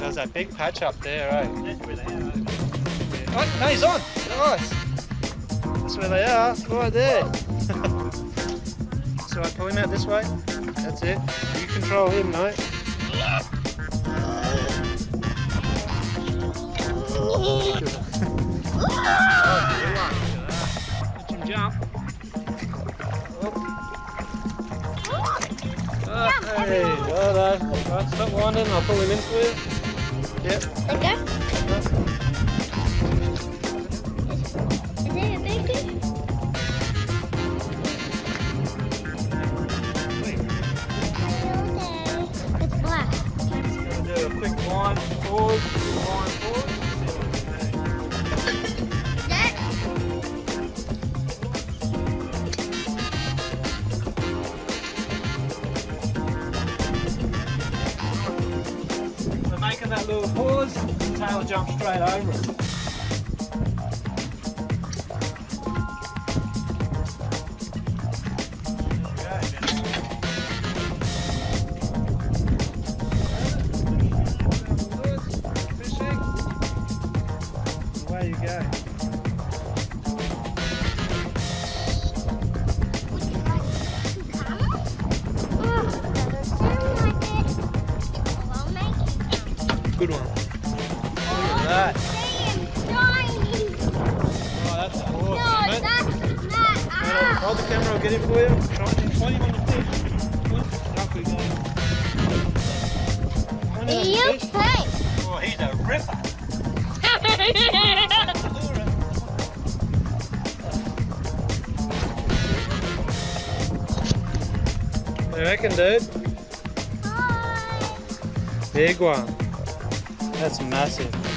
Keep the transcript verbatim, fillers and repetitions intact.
there's that big patch up there, eh? That's where they are. Yeah. Oh, no, he's on! Nice! That's where they are, right there. So I pull him out this way. That's it. You control him, mate. Oh, watch him jump. Oh, hey, well done. Right, stop winding, I'll pull him in for you. Yep. Okay. Is it a big fish? It's black. Just gonna do a quick wind, pause, wind, pause. That. We're making that little pause, and Tailor jumps straight over it. Away you go. Good one. Look at that. Oh, that's awesome, No, mate. that's not. Right, hold the camera, I'll get him for you. Try and find him on the fish. Up we go. Find him on the You fish. play. Oh, he's a ripper. What do you reckon, dude? Hi. Big one. That's massive.